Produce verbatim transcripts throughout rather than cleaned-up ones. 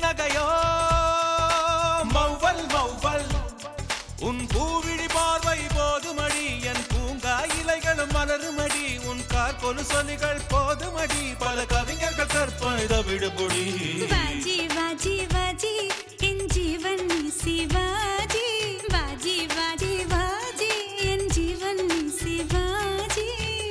புன்னகையோ மௌவல் மௌவல் உன் பூவிழி பார்வை போதுமடி என் பூங்கா இலைகளும் மலருமடி உன் கார் கொலு சொலிகள் போதுமடி பல கவிஞர்கள் கற்பனை விடுபொடி बाजी बाजी बाजी என் ஜீவன் நீ சிவாஜி बाजी बाजी बाजी என் ஜீவன் நீ சிவாஜி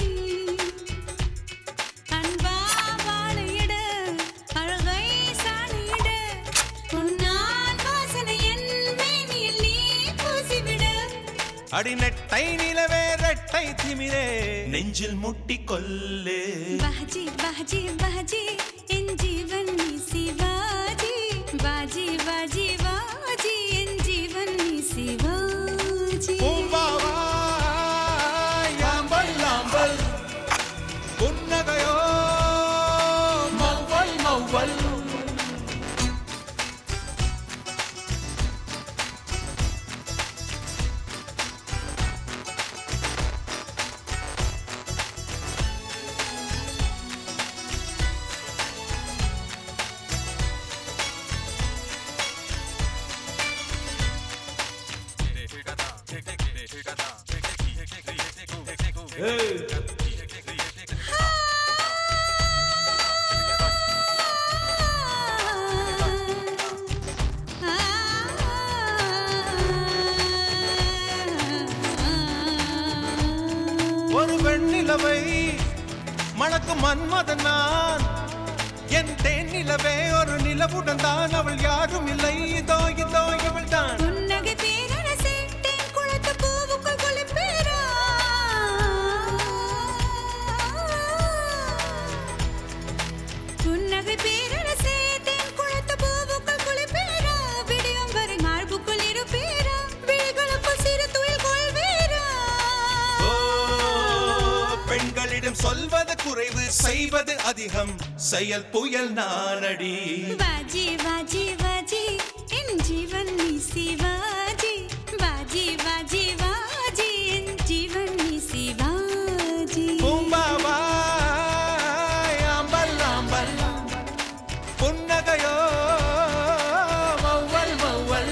அன்பா வாழையிட அழகை சாணியிட உன்னால் வாசனை என் மேனியில் நீ பூசிவிட அடி நெட்டை நிலவே ரெட்டை திமிரே நெஞ்சில் முட்டி கொல்லே बाजी बाजी बाजी என் ஜீவன் நீ சிவாஜி बाजी बाजी बाजी என் ஜீவன் நீ சிவாஜி பூம்பாவாய் ஆம்பல் ஆம்பல் புன்னகையோ மௌவல் மௌவல் ஒரு வெண்ணிலவை மணக்கும் மன்மதன் நான் என் தேன் நிலவே ஒரு நிலவுடன் தான் அவள் யாரும் இல்லை இதோ இதோ இவள் தான் புன்னகை பேரரசே தேன் குளத்து பூவுக்குள் குளிப்பேரா புன்னகை பேரரசே தேன் குளத்து பூவுக்குள் குளிப்பேரா விடியும் வரை மார்புக்குள் இருப்பேரா விழிகளுக்குள் சிறு துயில் கொள்வேரா ஓ பெண்களிடம் சொல்வது குறைவு செய்வது அதிகம் செயல் புயல் நானடி बाजी बाजी बाजी என் ஜீவன் நீ சிவாஜி बाजी बाजी बाजी என் ஜீவன் நீ சிவாஜி பூம்பாவாய் ஆம்பல் ஆம்பல் புன்னகையோ மௌவல் மௌவல்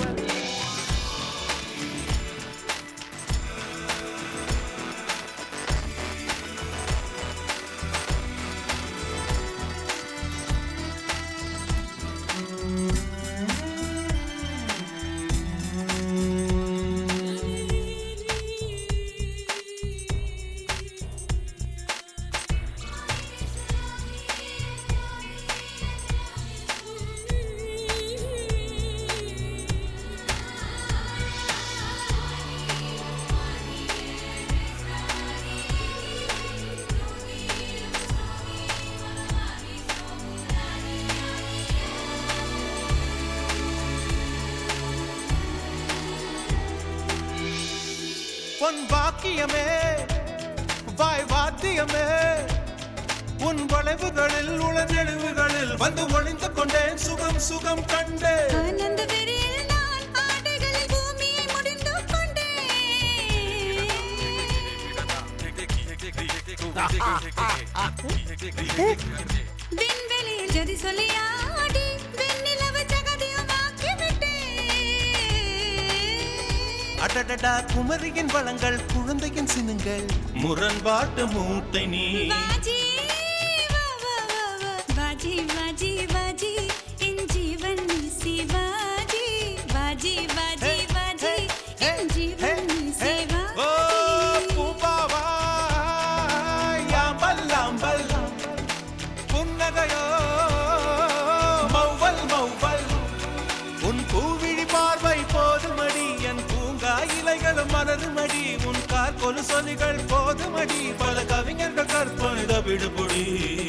பொன் பாக்கியமே வாய் வாத்தியமே உன் வளைவுகளில் உளநெழுவுகளில் வந்து ஒளிந்து கொண்டேன் சுகம் சுகம் கண்டேன் ஆனந்த வெறியில் நான் ஆடைகளில் பூமியை முடிந்து கொண்டேன் விண்வெளியில் ஜதி சொல்லி ஆடி வெண்ணிலவு ஜகதியுமாக்கி விட்டேன் அடடடா குமரியின் வளங்கள் குழந்தையின் சினுங்கள் முரண்பாட்டு மூட்டை நீ बाजी வா வா வா வா बाजी बाजी बाजी என் ஜீவன் நீ சிவாஜி बाजी बाजी बाजी என் ஜீவன் நீ ஓ சிவாஜி பூம்பாவாய் ஆம்பல் ஆம்பல் புன்னகையோ மௌவல் மௌவல் உன் பூவிழி பார்வை போதுமடி என் பூங்கா இலைகளும் மலருமடி உன் கார் கொலு சொலிகள் போதுமடி பல கவிஞர்கள் கற்பனை விடுபொடி